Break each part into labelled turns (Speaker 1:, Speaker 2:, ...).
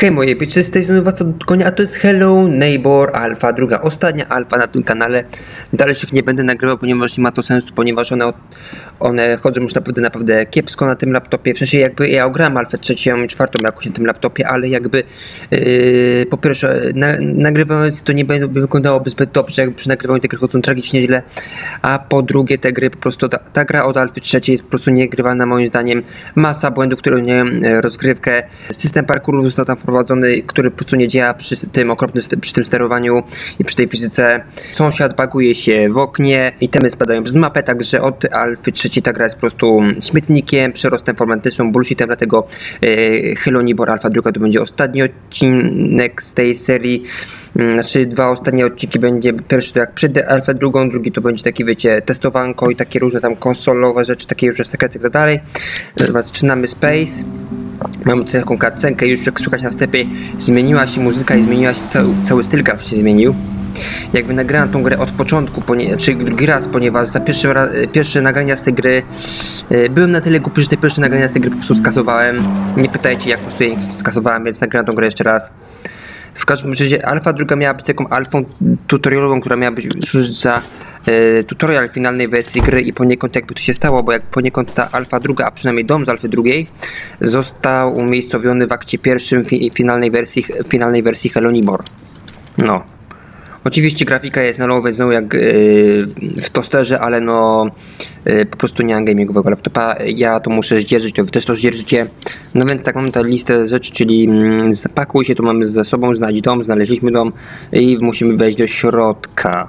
Speaker 1: Hej moje pieczy, z tej strony was od konia, a to jest Hello Neighbor Alpha, druga, ostatnia alfa na tym kanale. Dalszych nie będę nagrywał, ponieważ nie ma to sensu, ponieważ one chodzą już naprawdę kiepsko na tym laptopie. W sensie jakby ja ograłem alfę trzecią i czwartą jakoś na tym laptopie, ale jakby po pierwsze nagrywając to nie wyglądałoby zbyt dobrze, jakby przy nagrywaniu te gry chodzą tragicznie źle, a po drugie te gry po prostu, ta gra od alfy trzeciej jest po prostu niegrywana moim zdaniem. Masa błędów, które nie rozgrywkę, system parkouru został tam wprowadzony, który po prostu nie działa przy tym okropnym, przy tym sterowaniu i przy tej fizyce. Sąsiad baguje się w oknie, itemy spadają przez mapę, także od alfy trzeciej ta gra jest po prostu śmietnikiem, przerostem formantyczną, bullshitem, dlatego Hello Neighbor Alpha druga to będzie ostatni odcinek z tej serii. Znaczy dwa ostatnie odcinki będzie, pierwszy to jak przed alfę drugą, drugi to będzie taki, wiecie, testowanko i takie różne tam konsolowe rzeczy, takie różne sekrety i tak dalej. Zaczynamy Space. Mamy tutaj taką cutscenkę, już jak słychać na wstępie zmieniła się muzyka i zmieniła się cały styl grafiki się zmienił. Jakby nagrałem tą grę od początku, czy drugi raz, ponieważ za pierwsze nagrania z tej gry byłem na tyle głupi, że te pierwsze nagrania z tej gry po prostu skasowałem. Nie pytajcie jak po prostu je skasowałem, więc nagrałem tą grę jeszcze raz. W każdym razie alfa druga miała być taką alfą tutorialową, która miała być służyć za tutorial finalnej wersji gry i poniekąd jakby to się stało, bo jak poniekąd ta alfa druga, a przynajmniej dom z alfy drugiej został umiejscowiony w akcie pierwszym finalnej wersji Hello Neighbor. No. Oczywiście grafika jest na low, więc znowu jak w tosterze, ale no po prostu nie mam gamingowego laptopa, ja to muszę zdzierżyć, to wy też to zdzierżycie. No więc tak, mamy tę listę rzeczy, czyli zapakuj się, tu mamy ze sobą, znajdź dom, znaleźliśmy dom i musimy wejść do środka.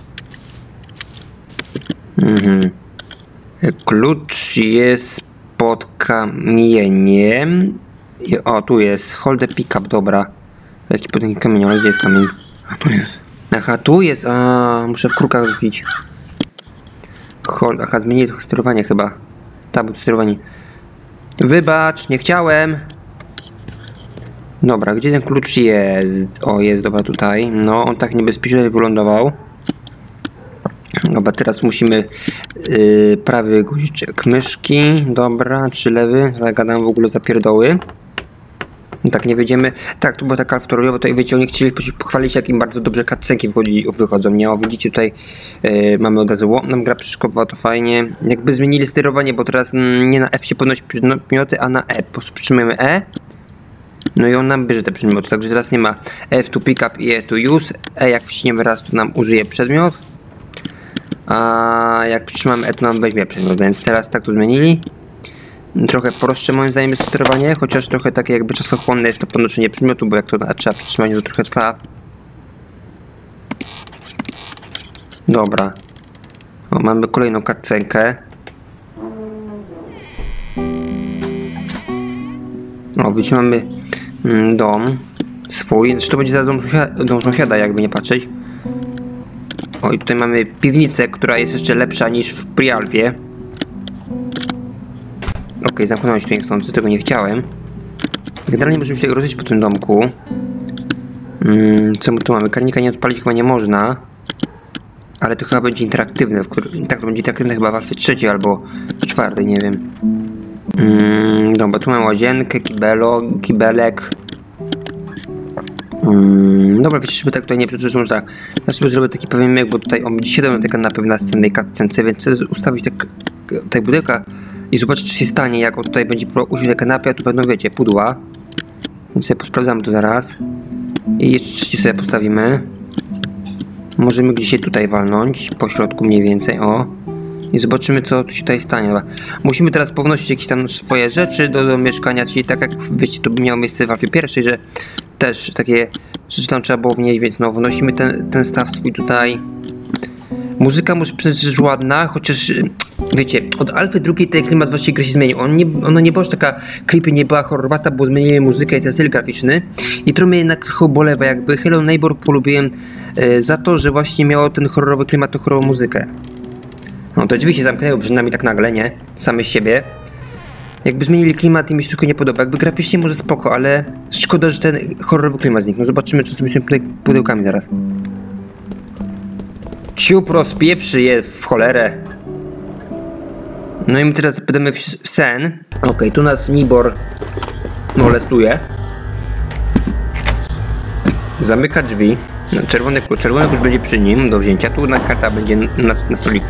Speaker 1: Klucz jest pod kamieniem. O, tu jest, hold the pickup, dobra. Jaki pod tym kamieniem, ale gdzie jest kamień? A tu jest. Aha, tu jest, muszę w krukach rzucić. Aha, zmienili to sterowanie chyba. Tak, bo to sterowanie. Wybacz, nie chciałem. Dobra, gdzie ten klucz jest? O, jest, dobra, tutaj. No, on tak niebezpiecznie wylądował. Dobra, teraz musimy prawy guziczek myszki. Dobra, czy lewy? Zagadam w ogóle za pierdoły. Tak, nie wyjdziemy. Tak, tu była taka alfa, to wiecie, oni chcieli pochwalić, jak im bardzo dobrze cutscenki wychodzą. Nie, o, widzicie, tutaj mamy od razu nam gra przeszkodowała, to fajnie. Jakby zmienili sterowanie, bo teraz nie na F się podnosi przedmioty, a na E. Po prostu przytrzymujemy E. No i on nam bierze te przedmioty, także teraz nie ma F to pick up i E to use. E jak wciśniemy raz, to nam użyje przedmiot. A jak przytrzymamy E, to nam weźmie przedmiot, więc teraz tak to zmienili. Trochę prostsze moim zdaniem jest sterowanie, chociaż trochę takie jakby czasochłonne jest to podnoszenie przedmiotu, bo jak to trzeba przytrzymać, to trochę trwa. Dobra. O, mamy kolejną cutscenkę. O, widzicie, mamy dom swój, zresztą to będzie zaraz dom sąsiada, jakby nie patrzeć. O, i tutaj mamy piwnicę, która jest jeszcze lepsza niż w pre-alfie. Okej, zamknąłem się tu niechcący, tego nie chciałem. Generalnie możemy się rozejść po tym domku. Co my tu mamy? Karnika nie odpalić chyba nie można. Ale to chyba będzie interaktywne. Tak, to będzie interaktywne chyba w alfie trzeciej albo w czwartej, nie wiem. Dobra, tu mamy łazienkę, kibelek. Dobra, wiecie, żeby tak tutaj nie przeczytać, może tak. Ja sobie zrobię taki pewien myk, bo tutaj on będzie 7 taka na pewno na następnej cutscence, więc chcę ustawić tak pudełka i zobaczyć, co się stanie, jak on tutaj będzie użyć na kanapie, a tu będą, wiecie, pudła. Więc sobie posprawdzamy to zaraz. I jeszcze trzeci sobie postawimy. Możemy gdzieś się tutaj walnąć, po środku mniej więcej, o. I zobaczymy, co tu się tutaj stanie. Dobra. Musimy teraz pownosić jakieś tam swoje rzeczy do mieszkania, czyli tak jak, wiecie, to by miało miejsce w alfie pierwszej, że też takie rzeczy tam trzeba było wnieść, więc no, wnosimy ten staw swój tutaj. Muzyka muszę przyznać, że jest ładna, chociaż wiecie, od alfy drugiej ten klimat właśnie gry się zmienił. Ona nie była już taka creepy, nie była horrorowata, bo zmienili muzykę i ten styl graficzny. I to mnie jednak trochę bolewa, jakby Hello Neighbor polubiłem za to, że właśnie miało ten horrorowy klimat, tą horrorową muzykę. No to drzwi się zamknęły przed nami tak nagle, nie? Same z siebie. Jakby zmienili klimat i mi się tylko nie podoba. Jakby graficznie może spoko, ale szkoda, że ten horrorowy klimat zniknął. Zobaczymy, co sobie tutaj pudełkami zaraz. Ciup rozpieprzy je w cholerę. No i my teraz będziemy w sen. Okej, tu nas Neighbor molestuje. Zamyka drzwi. Czerwony klucz będzie przy nim do wzięcia. Tu karta będzie na stoliku.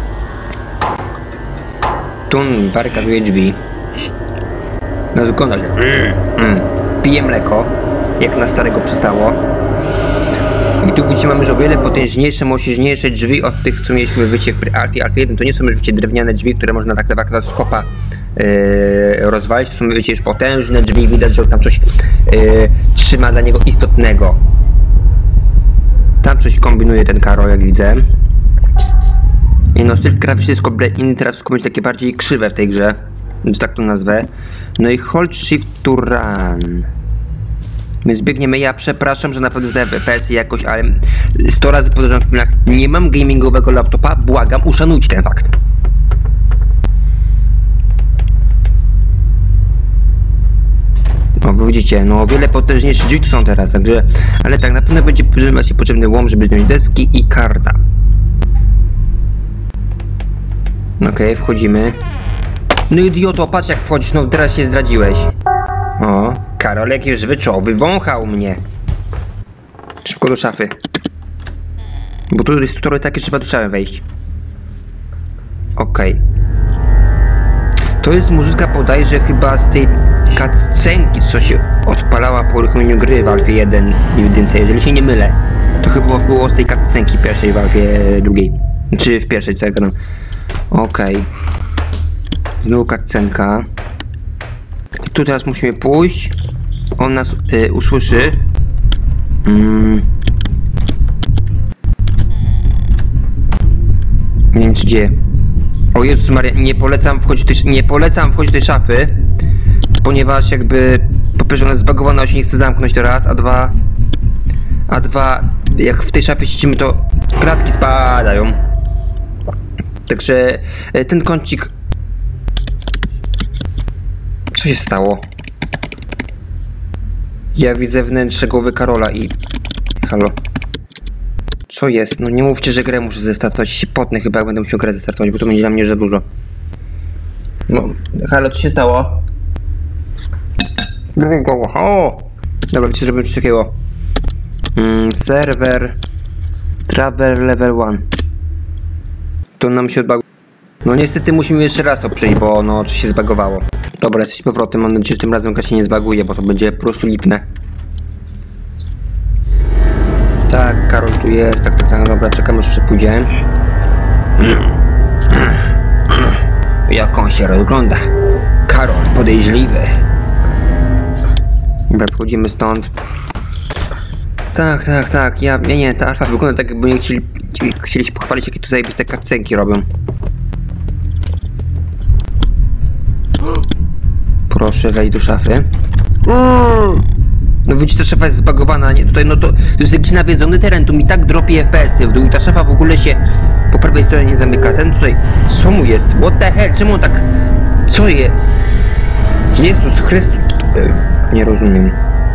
Speaker 1: Tu barykaduje drzwi. Rozgląda się. Pije mleko, jak na starego przystało. I tu widzicie, mamy już o wiele potężniejsze, mosiężniejsze drzwi od tych, co mieliśmy w wycie w Alfie 1. To nie są już wiecie, drewniane drzwi, które można tak naprawdę z kopa rozwalić. To są wiecie, już potężne drzwi. Widać, że tam coś trzyma dla niego istotnego. Tam coś kombinuje ten Karol, jak widzę. I no, styl graficzny jest kompletnie inny, teraz wszystko będzie takie bardziej krzywe w tej grze, więc tak to nazwę. No i hold shift to run. Więc biegniemy. Ja przepraszam, że naprawdę te FPS jakoś, ale 100 razy podejrzewam w filmach, nie mam gamingowego laptopa, błagam, uszanujcie ten fakt. No, widzicie, no o wiele potężniejsze drzwi tu są teraz, także, ale tak, na pewno będzie potrzebny łom, żeby zdjąć deski i karta. Okej, wchodzimy. No idioto, patrz jak wchodzisz, no teraz się zdradziłeś. O, Karol jakiś wyczuł, wywąchał mnie. Szybko do szafy. Bo tu jest tutorial taki, trzeba do szafy wejść. Okej. To jest muzyka bodajże chyba z tej cutscenki, co się odpalała po uruchomieniu gry w Alfie 1 i 1, jeżeli się nie mylę. To chyba było z tej cutscenki pierwszej w Alfie 2. Czy w pierwszej, co ja gadam. Okej. Znowu cutscenka. I tu teraz musimy pójść. On nas usłyszy. Nie wiem, czy dzieje. O Jezus Maria, nie polecam wchodzić do tej szafy, ponieważ jakby po pierwsze ona jest zbagowana, się nie chce zamknąć teraz, a dwa, jak w tej szafie siedzimy, to kratki spadają. Także ten kącik... Co się stało? Ja widzę wnętrze głowy Karola i... Halo? Co jest? No nie mówcie, że grę muszę zestartować. Się potnę chyba, jak będę musiał grę zestartować, bo to będzie dla mnie za dużo. No, halo, co się stało? O! Dobra, wiecie, zrobimy coś takiego. Serwer... Travel level 1. To nam się odbaguje. No niestety musimy jeszcze raz to przejść, bo no coś się zbagowało. Dobra, jesteśmy powrotem, mam nadzieję, że tym razem się nie zbaguje, bo to będzie po prostu lipne. Tak, Karol tu jest, tak, dobra, czekamy, aż pójdzie. Jak on się rozgląda. Karol, podejrzliwy. Dobra, wchodzimy stąd. Tak, nie, ta alfa wygląda tak, jakby nie chcieli się pochwalić, jakie tu zajebiste cutscenki robią. Proszę, wejdź do szafy. No widzicie, ta szafa jest zbagowana, nie? Tutaj, no to jest jakiś nawiedzony teren, tu mi tak dropi FPS-y w dół i ta szafa w ogóle się po prawej stronie nie zamyka. Ten tutaj, co mu jest? What the hell? Czemu on tak... Co jest? Jezus Chrystus... Nie rozumiem.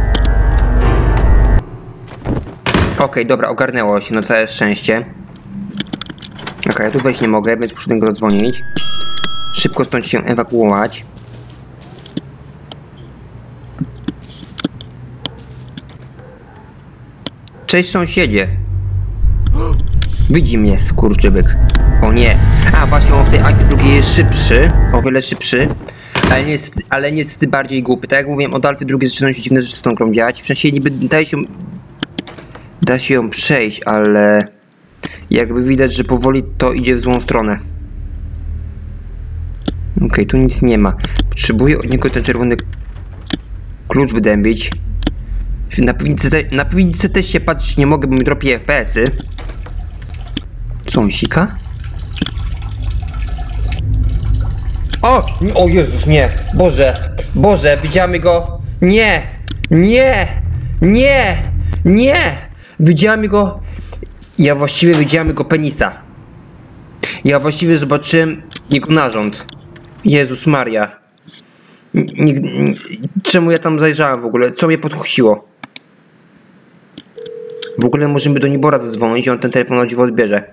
Speaker 1: Okej, dobra, ogarnęło się, no całe szczęście. Okej, ja tu wejść nie mogę, więc muszę do niego zadzwonić. Szybko stąd się ewakuować. Cześć sąsiedzie. Widzi mnie, skurczybyk. O nie. A właśnie, on w tej akcji drugiej jest szybszy. O wiele szybszy. Ale niestety bardziej głupi. Tak jak mówiłem, od Alfy drugiej zaczynają się dziwne rzeczy z tą grą dziać. W sensie niby da się ją przejść, ale jakby widać, że powoli to idzie w złą stronę. Okej, tu nic nie ma. Potrzebuję od niego ten czerwony klucz wydębić. Na piwnicy też się patrzeć nie mogę, bo mi dropi FPS-y. Co on sika? O Jezus, nie! Boże, widziałem go! Nie! Widziałem go... Ja właściwie widziałem jego penisa. Ja właściwie zobaczyłem jego narząd. Jezus Maria. Czemu ja tam zajrzałem w ogóle? Co mnie podkusiło? W ogóle możemy do Nibora zadzwonić i on ten telefon o dziwo odbierze.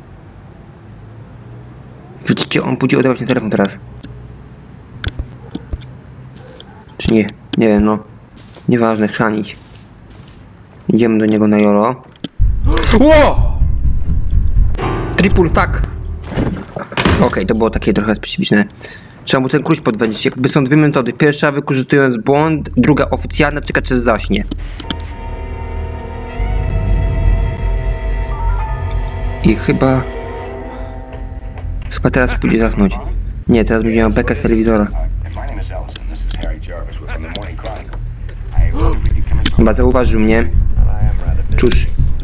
Speaker 1: Widzicie, on pójdzie odebrać ten telefon teraz. Nie wiem, no. Nieważne, chrzanić. Idziemy do niego na jolo. Ło! Triple fuck! Okej, to było takie trochę specyficzne. Trzeba mu ten klucz podwędzić. Jakby są dwie metody. Pierwsza wykorzystując błąd, druga oficjalna, czeka czy zaśnie. I chyba teraz pójdzie zasnąć. Nie, teraz będzie miał bekę z telewizora. Chyba zauważył mnie. Cóż.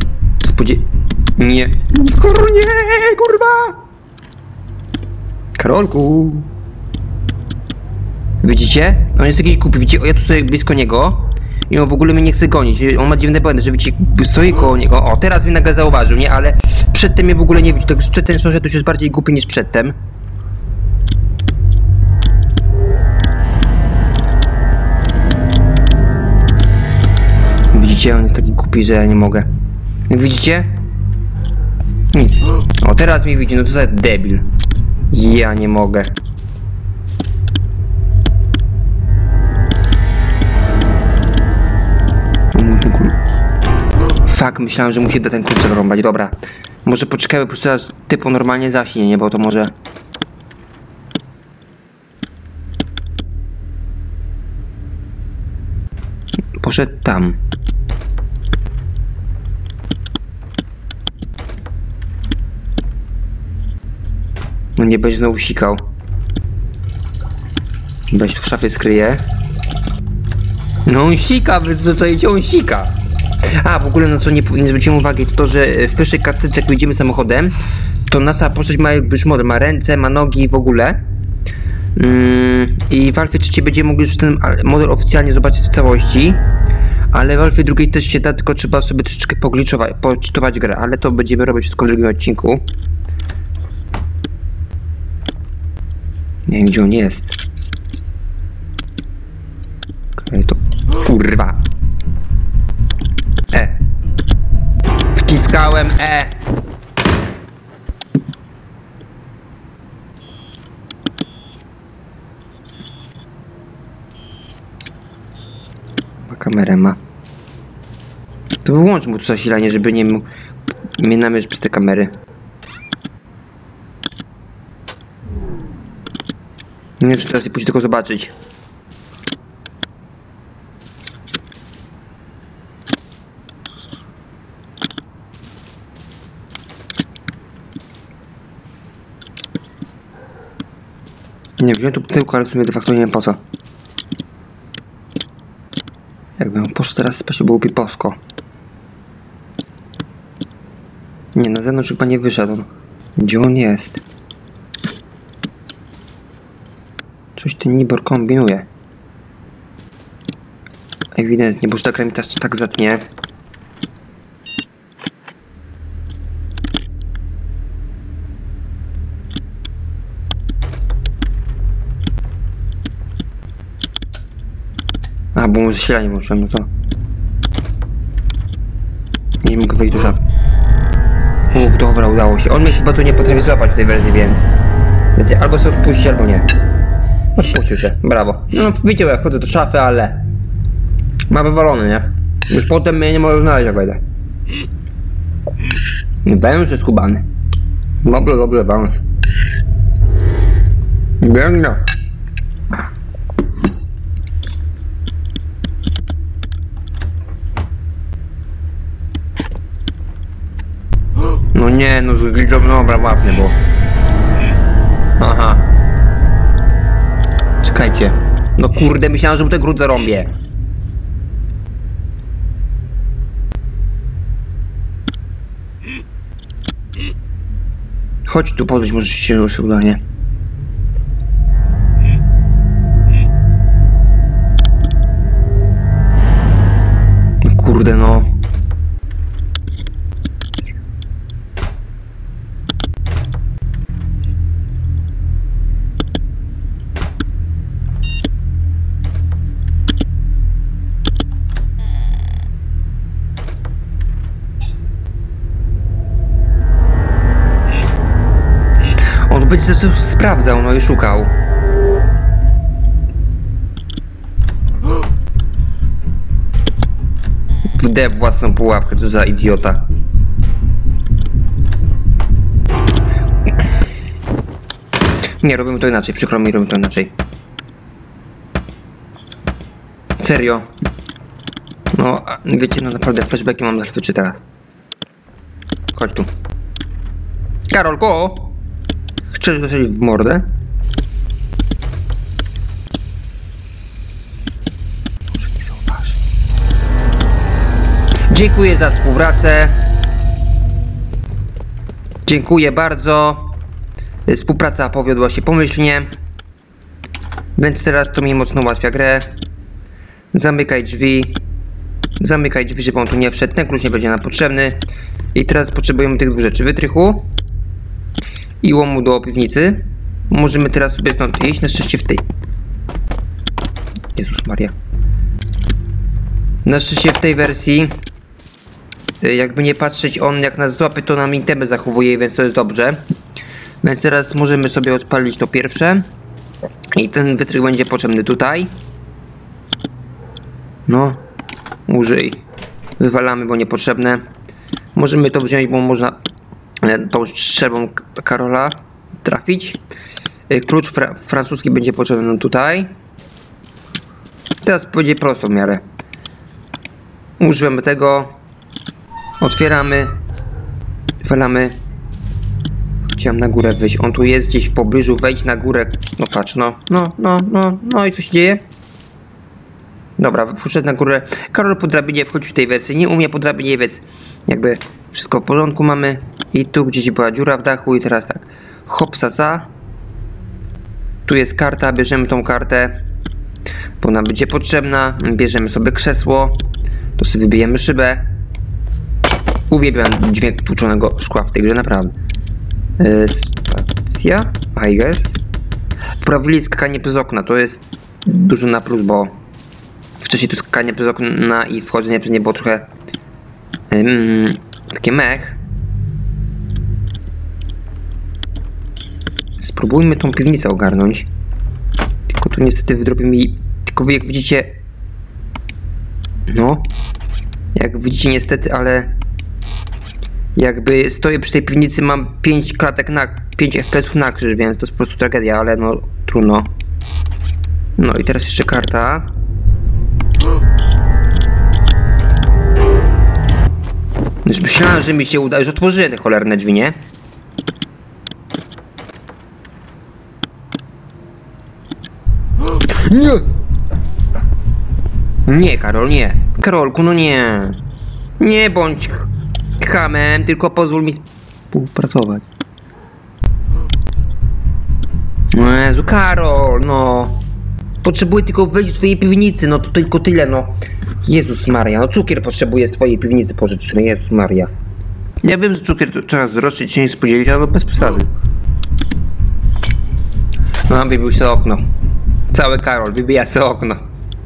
Speaker 1: Nie. Nie, kurwa! Karolku! Widzicie? On jest jakiś głupi. Widzicie? O, ja tu stoję blisko niego. I on w ogóle mnie nie chce gonić. On ma dziwne błędy, że widzicie, stoi koło niego. O, teraz mnie nagle zauważył, nie? Ale przedtem mnie w ogóle nie widzi. Tak przedtem sąsiad już jest bardziej głupi niż przedtem. Widzicie? On jest taki głupi, że ja nie mogę. Widzicie? Nic. O, teraz mnie widzi. No to za debil. Ja nie mogę. Fuck, myślałem, że musi do ten klucz zarąbać. Dobra. Może poczekajmy, po prostu teraz typu normalnie zaśnie, nie? Bo to może... Poszedł tam. No nie będzie znowu sikał. Weź tu w szafie skryje. No on sika, wy co on sika. A, w ogóle na co nie zwróciłem uwagi, to że w pierwszej kartce, jak wyjdziemy samochodem, to nasza postać ma już model, ma ręce, ma nogi i w ogóle. I w Alfie 3 będziemy mogli już ten model oficjalnie zobaczyć w całości. Ale w Alfie 2 też się da, tylko trzeba sobie troszeczkę poczytować grę, ale to będziemy robić wszystko w drugim odcinku. Nie wiem, gdzie on jest. Okej, to... Kurwa! Wciskałem Kamerę ma. To wyłącz mu to zasilanie, żeby nie mógł mnie namierzyć przez te kamery. Nie wiem, czy teraz nie pójdzie tylko zobaczyć. Nie, wziąłem tu tyłko, ale w sumie de facto nie wiem po co. Jakbym poszedł teraz spać, byłoby posko. Nie, na zewnątrz chyba nie wyszedł. Gdzie on jest? Coś ten Nibor kombinuje. Ewidentnie, bo już ta gra mi teraz tak zatnie. A, bo mu zasilanie włączyłem, no to... Nie mogę wejść do szafy. Mów, dobra, udało się. On mnie chyba tu nie potrafi złapać w tej wersji, więc albo sobie odpuści, albo nie. Odpuścił się, brawo. No, widział jak chodzę do szafy, ale... Ma wywalony, nie? Już potem mnie nie może znaleźć, jak wejdę. Węż jest skubany. Dobrze, węż. Biegnie. No nie, no zgliczą, dobra, łapny, bo... Aha. Czekajcie. No kurde, myślałem, że mu te grud zarąbię. Chodź tu podejść, może się ruszy uda, nie? No kurde, no. Będzie coś sprawdzał, no i szukał. w własną pułapkę, to za idiota. Nie, robimy to inaczej, przykro mi, robimy to inaczej. Serio. No, wiecie, no naprawdę flashbacki mam zachwyczy teraz. Chodź tu. Karolko! Chcesz dostać w mordę? Może nie zauważy. Dziękuję za współpracę. Dziękuję bardzo. Współpraca powiodła się pomyślnie. Więc teraz to mi mocno ułatwia grę. Zamykaj drzwi. Zamykaj drzwi, żeby on tu nie wszedł. Ten klucz nie będzie nam potrzebny. I teraz potrzebujemy tych dwóch rzeczy. Wytrychu i łomu do piwnicy. Możemy teraz sobie stąd iść. Na szczęście w tej... Jezus Maria. Na szczęście w tej wersji, jakby nie patrzeć, on jak nas złapie, to nam itemy zachowuje, więc to jest dobrze. Więc teraz możemy sobie odpalić to pierwsze. I ten wytrych będzie potrzebny tutaj. No. Użyj. Wywalamy, bo niepotrzebne. Możemy to wziąć, bo można tą strzelbą Karola trafić. Klucz francuski będzie potrzebny nam tutaj. Teraz będzie prosto w miarę. Używamy tego. Otwieramy. Wywalamy. Chciałem na górę wyjść. On tu jest gdzieś w pobliżu. Wejdź na górę. No patrz, no i co się dzieje? Dobra, wszedł na górę. Karol po drabinie wchodził w tej wersji. Nie umie po drabinie, więc jakby wszystko w porządku mamy. I tu gdzieś była dziura w dachu i teraz tak. Hopsasa. Tu jest karta, bierzemy tą kartę, bo nam będzie potrzebna. Bierzemy sobie krzesło. To sobie wybijemy szybę. Uwielbiam dźwięk tłuczonego szkła w tej grze, naprawdę. Stacja, I guess. Wprawili skakanie przez okna, to jest dużo na plus, bo wcześniej to skakanie przez okna i wchodzenie przez nie było trochę takie mech. Spróbujmy tą piwnicę ogarnąć. Tylko tu niestety wydrobi mi... Tylko wy jak widzicie... No. Jak widzicie niestety, ale... Jakby stoję przy tej piwnicy, mam 5 klatek na... 5 FPS-ów na krzyż, więc to jest po prostu tragedia, ale no trudno. No i teraz jeszcze karta. Już myślałem, że mi się uda, już otworzyłem te cholerne drzwi, nie? Nie! Nie, Karol, nie. Karolku, no nie. Nie bądź chamem, tylko pozwól mi współpracować. No Jezu, Karol, no. Potrzebuję tylko wejść do twojej piwnicy, no to tylko tyle, no. Jezus Maria, no cukier potrzebuje z twojej piwnicy pożyczny, Jezus Maria. Ja wiem, że cukier to coraz droższy, się nie spodziewać, ale bez przesady. No, wybił się okno. Cały Karol wybija się okno.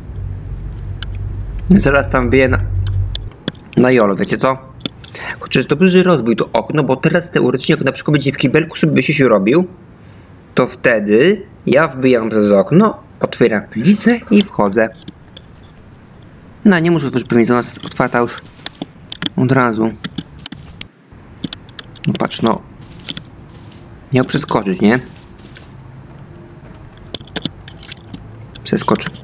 Speaker 1: Zaraz tam wbije na jolo, wiecie co? Chociaż dobrze, że rozbił to okno, bo teraz teoretycznie, jak na przykład będzie w kibelku sobie się robił, to wtedy ja wbijam przez okno, otwieram piwnicę i wchodzę. No, nie muszę otworzyć piwnicy, ona jest otwarta już od razu. No patrz, no. Miał przeskoczyć, nie? Przeskoczył.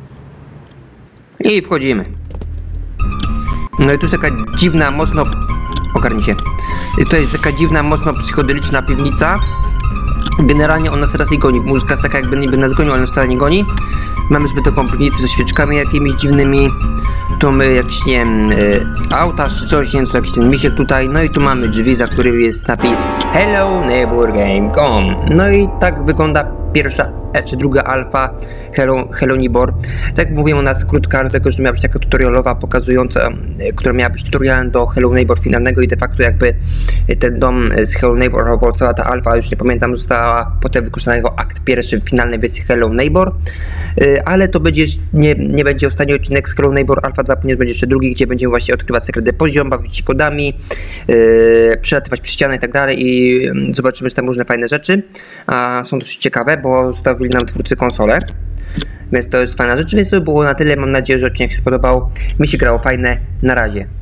Speaker 1: I wchodzimy. No i tu jest taka dziwna, mocno... Ogarnij się. I to jest taka dziwna, mocno psychodeliczna piwnica. Generalnie ona teraz nie goni. Muzyka jest taka, jakby niby nas gonił, ale wcale nie goni. Mamy sobie taką piwnicę ze świeczkami jakimiś dziwnymi. Tu my jakiś, nie wiem, ołtarz czy coś, nie wiem, jakiś ten misiek tutaj. No i tu mamy drzwi, za którymi jest napis Hello Neighbor Game Come. No i tak wygląda pierwsza czy druga alfa Hello Neighbor. Tak jak mówiłem, ona jest krótka, dlatego że miała być taka tutorialowa, pokazująca, która miała być tutorialem do Hello Neighbor finalnego i de facto jakby ten dom z Hello Neighbor, albo cała ta alfa, już nie pamiętam, została potem wykorzystana jako akt pierwszy w finalnej wersji Hello Neighbor. Ale to będzie, nie będzie ostatni odcinek z Hello Neighbor Alpha 2, ponieważ będzie jeszcze drugi, gdzie będziemy właśnie odkrywać sekrety poziom, bawić się kodami, przelatywać przez ścianę i tak dalej i zobaczymy tam różne fajne rzeczy. A są dosyć ciekawe, bo zostawili nam twórcy konsolę. więc to jest fajna rzecz, więc to było na tyle. Mam nadzieję, że odcinek się spodobał. Mi się grało fajne. Na razie.